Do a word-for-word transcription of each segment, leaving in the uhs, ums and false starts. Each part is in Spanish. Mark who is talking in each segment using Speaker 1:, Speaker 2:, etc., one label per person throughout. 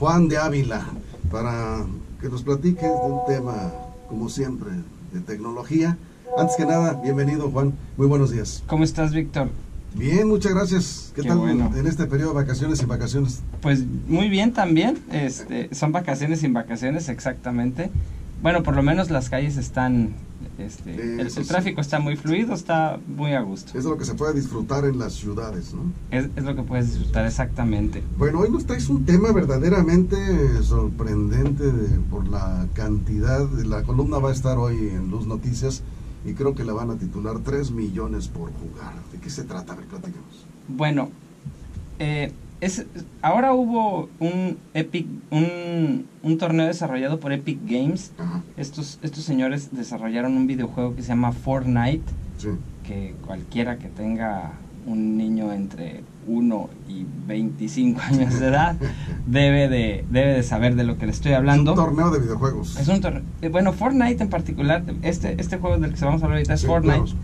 Speaker 1: Juan de Ávila para que nos platique de un tema, como siempre, de tecnología. Antes que nada, bienvenido, Juan. Muy buenos días.
Speaker 2: ¿Cómo estás, Víctor?
Speaker 1: Bien, muchas gracias. ¿Qué, Qué tal bueno. en este periodo de vacaciones y vacaciones?
Speaker 2: Pues muy bien también. Este, son vacaciones sin vacaciones, exactamente. Bueno, por lo menos las calles están, este, eh, el, el tráfico está muy fluido, está muy a gusto.
Speaker 1: Es lo que se puede disfrutar en las ciudades, ¿no?
Speaker 2: Es, es lo que puedes disfrutar, exactamente.
Speaker 1: Bueno, hoy nos traes un tema verdaderamente sorprendente de, por la cantidad. La columna va a estar hoy en Luz Noticias y creo que la van a titular tres millones por jugar. ¿De qué se trata? A ver, platícanos.
Speaker 2: Bueno, eh, es, ahora hubo un Epic, un, un torneo desarrollado por Epic Games.
Speaker 1: Ajá.
Speaker 2: Estos, estos señores desarrollaron un videojuego que se llama Fortnite,
Speaker 1: sí.
Speaker 2: que cualquiera que tenga un niño entre uno y veinticinco años de edad debe de, debe de saber de lo que le estoy hablando.
Speaker 1: Es un torneo de videojuegos.
Speaker 2: Es un torneo. Bueno, Fortnite en particular, este, este juego del que vamos a hablar ahorita es sí, Fortnite, claro.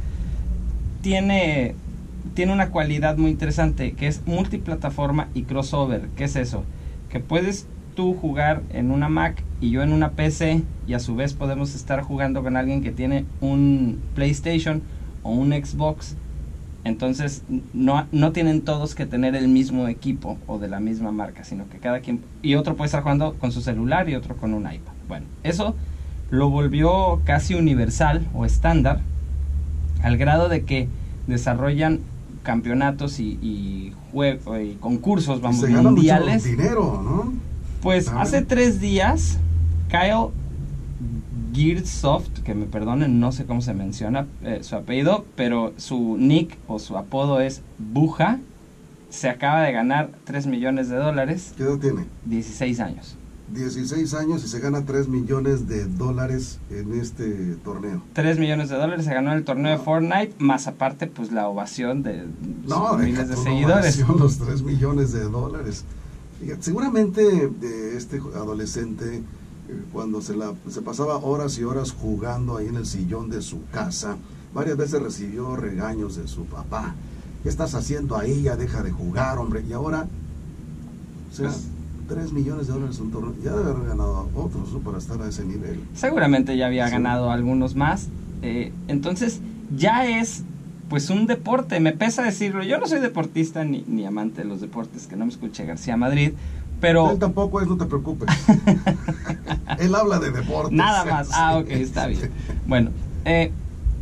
Speaker 2: tiene... tiene una cualidad muy interesante que es multiplataforma y crossover. ¿Qué es eso? Que puedes tú jugar en una Mac y yo en una P C y a su vez podemos estar jugando con alguien que tiene un PlayStation o un Xbox. Entonces no, no tienen todos que tener el mismo equipo o de la misma marca, sino que cada quien... Y otro puede estar jugando con su celular y otro con un iPad. Bueno, eso lo volvió casi universal o estándar al grado de que desarrollan campeonatos y, y, juego, y concursos, vamos,
Speaker 1: y se gana
Speaker 2: mundiales.
Speaker 1: Mucho dinero, ¿no?
Speaker 2: Pues
Speaker 1: ¿Saben?
Speaker 2: Hace tres días, Kyle Gearsoft, que me perdonen, no sé cómo se menciona eh, su apellido, pero su nick o su apodo es Buja, se acaba de ganar tres millones de dólares.
Speaker 1: ¿Qué edad tiene?
Speaker 2: dieciséis años.
Speaker 1: dieciséis años y se gana tres millones de dólares en este torneo.
Speaker 2: tres millones de dólares se ganó en el torneo no. de Fortnite, más aparte pues la ovación de
Speaker 1: no,
Speaker 2: miles de seguidores.
Speaker 1: Ovación, los tres millones de dólares. Fíjate, seguramente de este adolescente eh, cuando se, la, se pasaba horas y horas jugando ahí en el sillón de su casa, varias veces recibió regaños de su papá. ¿Qué estás haciendo ahí? Ya deja de jugar, hombre. Y ahora, o sea, pues, tres millones de dólares en un torneo, ya debe haber ganado a otros, ¿no? Para estar a ese nivel.
Speaker 2: Seguramente ya había
Speaker 1: sí.
Speaker 2: ganado algunos más. Eh, entonces, ya es pues un deporte, me pesa decirlo. Yo no soy deportista ni, ni amante de los deportes, que no me escuche García Madrid, pero...
Speaker 1: Él tampoco es, no te preocupes. Él habla de deportes.
Speaker 2: Nada más, sí. Ah, ok, está bien. Bueno, eh,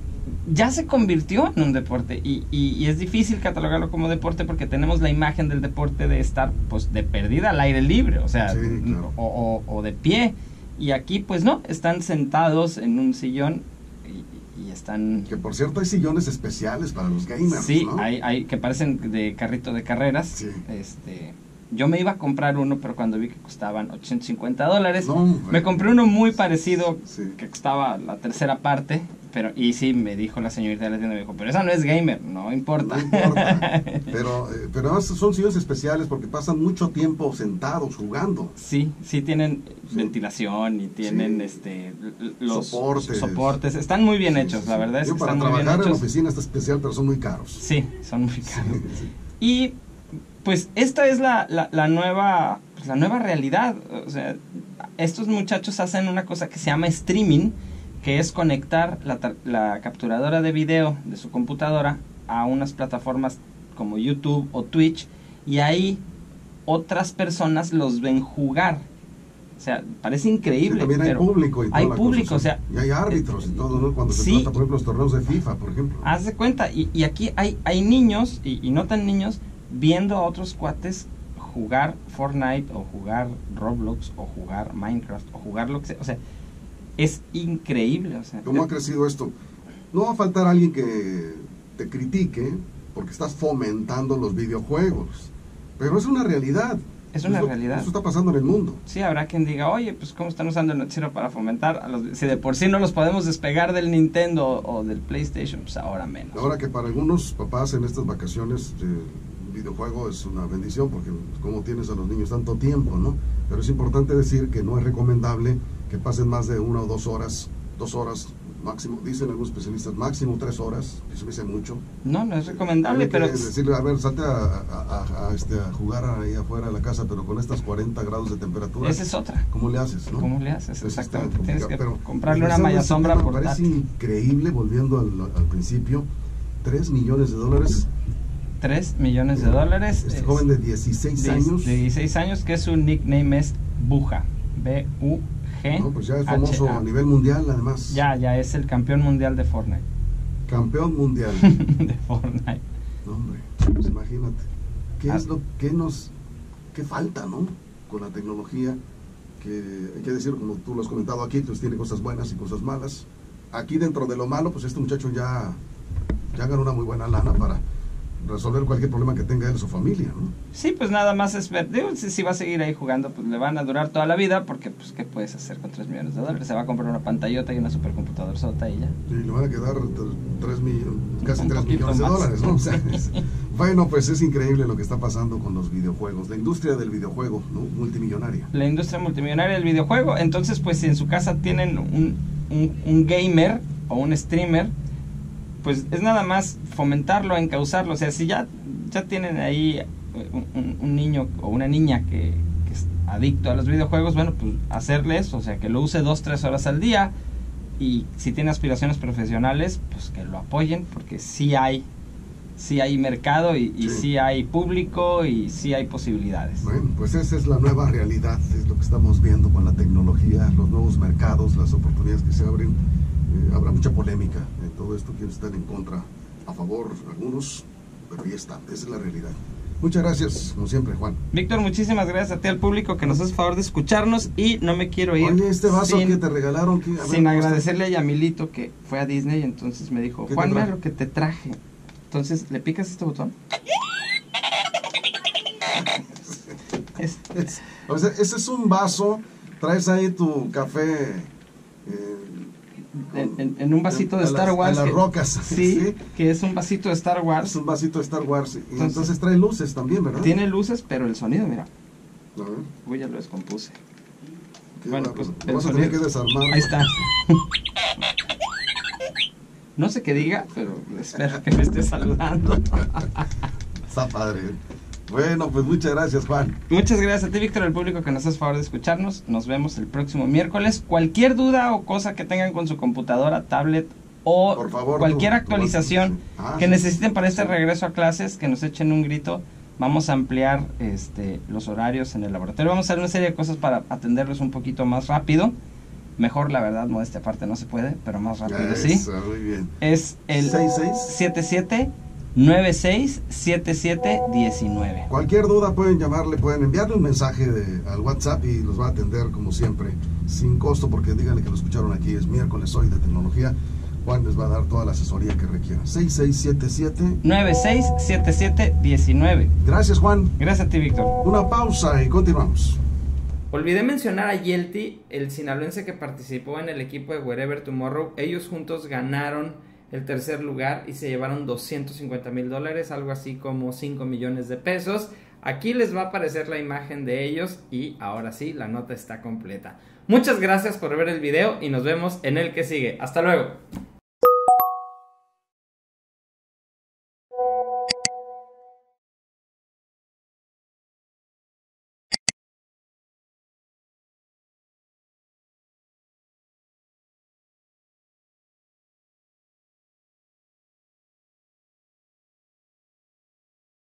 Speaker 2: ya se convirtió en un deporte y, y, y es difícil catalogarlo como deporte porque tenemos la imagen del deporte de estar pues de perdida al aire libre, o sea,
Speaker 1: sí, claro.
Speaker 2: o, o, o de pie, y aquí pues no, están sentados en un sillón y, y están...
Speaker 1: Que por cierto hay sillones especiales para los gamers,
Speaker 2: sí,
Speaker 1: ¿no?
Speaker 2: hay, hay que parecen de carrito de carreras,
Speaker 1: sí.
Speaker 2: este... Yo me iba a comprar uno, pero cuando vi que costaban ochocientos cincuenta dólares,
Speaker 1: no,
Speaker 2: me compré uno muy parecido,
Speaker 1: sí.
Speaker 2: que costaba la tercera parte, pero y sí, me dijo la señorita de la tienda, me dijo, pero esa no es gamer, no importa.
Speaker 1: No importa, pero, eh, pero además son sillones especiales porque pasan mucho tiempo sentados jugando.
Speaker 2: Sí, sí tienen
Speaker 1: sí.
Speaker 2: ventilación y tienen
Speaker 1: sí.
Speaker 2: este los
Speaker 1: soportes.
Speaker 2: soportes, están muy bien
Speaker 1: sí,
Speaker 2: hechos,
Speaker 1: sí,
Speaker 2: la
Speaker 1: sí.
Speaker 2: verdad es
Speaker 1: Yo
Speaker 2: que
Speaker 1: para
Speaker 2: están muy bien
Speaker 1: trabajar
Speaker 2: hechos.
Speaker 1: en oficina está especial, pero son muy caros.
Speaker 2: Sí, son muy caros.
Speaker 1: Sí, sí.
Speaker 2: Y pues esta es la, la, la nueva pues la nueva realidad. O sea, estos muchachos hacen una cosa que se llama streaming, que es conectar la, la capturadora de video de su computadora a unas plataformas como YouTube o Twitch, y ahí otras personas los ven jugar. O sea, parece increíble.
Speaker 1: Sí, también hay
Speaker 2: pero
Speaker 1: público y toda
Speaker 2: hay
Speaker 1: la
Speaker 2: público,
Speaker 1: cosa,
Speaker 2: o sea,
Speaker 1: y hay árbitros y todo, ¿no? Cuando se
Speaker 2: sí,
Speaker 1: trata, por ejemplo, los torneos de FIFA, por ejemplo.
Speaker 2: Haz de cuenta, y, y aquí hay, hay niños, y, y no tan niños, viendo a otros cuates jugar Fortnite, o jugar Roblox, o jugar Minecraft, o jugar lo que sea. O sea, es increíble. O sea,
Speaker 1: ¿cómo ha crecido esto? No va a faltar alguien que te critique porque estás fomentando los videojuegos, pero es una realidad.
Speaker 2: Es una
Speaker 1: eso,
Speaker 2: realidad.
Speaker 1: Eso está pasando en el mundo.
Speaker 2: Sí, habrá quien diga, oye, pues cómo están usando el noticiero para fomentar a los... Si de por sí no los podemos despegar del Nintendo o del PlayStation, pues ahora menos.
Speaker 1: Ahora que para algunos papás en estas vacaciones el videojuego es una bendición porque como tienes a los niños tanto tiempo, ¿no? Pero es importante decir que no es recomendable que pasen más de una o dos horas, dos horas máximo, dicen algunos especialistas, máximo tres horas, eso me dice mucho.
Speaker 2: No, no es recomendable,
Speaker 1: Hay que
Speaker 2: pero...
Speaker 1: decirle, a ver, salte a, a, a, a, este, a jugar ahí afuera de la casa, pero con estas cuarenta grados de temperatura.
Speaker 2: Esa es otra.
Speaker 1: ¿Cómo le haces, no?
Speaker 2: ¿Cómo le haces?
Speaker 1: Pues
Speaker 2: Exactamente. Tienes que
Speaker 1: pero,
Speaker 2: comprarle una malla sombra
Speaker 1: Me
Speaker 2: portátil.
Speaker 1: parece increíble, volviendo al, al principio, tres millones de dólares.
Speaker 2: tres millones de dólares.
Speaker 1: Este
Speaker 2: es,
Speaker 1: joven de dieciséis años.
Speaker 2: De dieciséis años, que su nickname es Buja. B U G.
Speaker 1: No, pues ya es famoso a nivel mundial, además.
Speaker 2: Ya, ya es el campeón mundial de Fortnite.
Speaker 1: Campeón mundial.
Speaker 2: de Fortnite.
Speaker 1: No, hombre, pues imagínate. ¿Qué ah. es lo que nos... qué falta, no? Con la tecnología, que hay que decir, como tú lo has comentado aquí, pues tiene cosas buenas y cosas malas. Aquí dentro de lo malo, pues este muchacho ya, ya ganó una muy buena lana para resolver cualquier problema que tenga él o su familia, ¿no?
Speaker 2: Sí, pues nada más es ver, digo, si, si va a seguir ahí jugando, pues le van a durar toda la vida, porque pues ¿qué puedes hacer con tres millones de dólares? Se va a comprar una pantallota y una supercomputadora sota y ya.
Speaker 1: Y le van a quedar tres millones, casi
Speaker 2: Un
Speaker 1: tres millones de dólares, ¿no? O sea, es, bueno, pues es increíble lo que está pasando con los videojuegos, la industria del videojuego, ¿no? Multimillonaria.
Speaker 2: La industria multimillonaria del videojuego. Entonces, pues si en su casa tienen un, un, un gamer o un streamer, pues es nada más fomentarlo, encauzarlo. O sea, si ya, ya tienen ahí un, un niño o una niña que, que es adicto a los videojuegos, bueno, pues hacerles, o sea, que lo use dos, tres horas al día. Y si tiene aspiraciones profesionales, pues que lo apoyen, porque sí hay, sí hay mercado y, y sí. sí hay público y sí hay posibilidades.
Speaker 1: Bueno, pues esa es la nueva realidad, es lo que estamos viendo con la tecnología, los nuevos mercados, las oportunidades que se abren. Eh, habrá mucha polémica en todo esto, quienes están en contra, a favor, algunos, pero ahí está, esa es la realidad. Muchas gracias, como siempre, Juan.
Speaker 2: Víctor, muchísimas gracias a ti, al público que nos hace favor de escucharnos, y no me quiero ir.
Speaker 1: Oye, este vaso
Speaker 2: sin,
Speaker 1: que te regalaron, ¿qué? A ver,
Speaker 2: sin agradecerle a Yamilito, que fue a Disney, entonces me dijo, Juan, mira lo que te traje. Entonces, ¿le picas este botón?
Speaker 1: es, es, o sea, ese es un vaso, traes ahí tu café... Eh,
Speaker 2: En, en, en un vasito en, de Star
Speaker 1: las,
Speaker 2: Wars.
Speaker 1: En las
Speaker 2: que,
Speaker 1: rocas.
Speaker 2: Sí, sí, que es un vasito de Star Wars.
Speaker 1: Es un vasito de Star Wars. Y entonces,
Speaker 2: entonces
Speaker 1: trae luces también, ¿verdad?
Speaker 2: Tiene luces, pero el sonido, mira.
Speaker 1: A ver.
Speaker 2: Uy, ya lo descompuse.
Speaker 1: Qué
Speaker 2: bueno,
Speaker 1: va,
Speaker 2: pues
Speaker 1: el vas sonido... a tener que desarmar.
Speaker 2: Ahí está. No sé qué diga, pero espero que me esté saludando.
Speaker 1: Está padre. Bueno, pues muchas gracias, Juan.
Speaker 2: Muchas gracias a ti, Víctor, al público que nos hace favor de escucharnos. Nos vemos el próximo miércoles. Cualquier duda o cosa que tengan con su computadora, tablet o
Speaker 1: Por favor,
Speaker 2: cualquier
Speaker 1: tú,
Speaker 2: actualización
Speaker 1: tú ah,
Speaker 2: que
Speaker 1: sí.
Speaker 2: necesiten para este
Speaker 1: sí.
Speaker 2: regreso a clases, que nos echen un grito. Vamos a ampliar este, los horarios en el laboratorio. Vamos a hacer una serie de cosas para atenderlos un poquito más rápido. Mejor, la verdad, modestia aparte no se puede, pero más rápido
Speaker 1: Eso,
Speaker 2: sí.
Speaker 1: Muy bien.
Speaker 2: Es el
Speaker 1: seis seis
Speaker 2: siete siete nueve seis siete siete uno nueve.
Speaker 1: Cualquier duda pueden llamarle, pueden enviarle un mensaje de, al WhatsApp y los va a atender como siempre, sin costo, porque díganle que lo escucharon aquí, es miércoles hoy de tecnología. Juan les va a dar toda la asesoría que requieran. seis seis siete siete
Speaker 2: nueve seis siete siete uno nueve.
Speaker 1: Gracias, Juan.
Speaker 2: Gracias a ti, Víctor.
Speaker 1: Una pausa y continuamos.
Speaker 2: Olvidé mencionar a Yelty, el sinaloense que participó en el equipo de Wherever Tomorrow. Ellos juntos ganaron el tercer lugar y se llevaron doscientos cincuenta mil dólares, algo así como cinco millones de pesos. Aquí les va a aparecer la imagen de ellos y ahora sí, la nota está completa. Muchas gracias por ver el video y nos vemos en el que sigue. Hasta luego.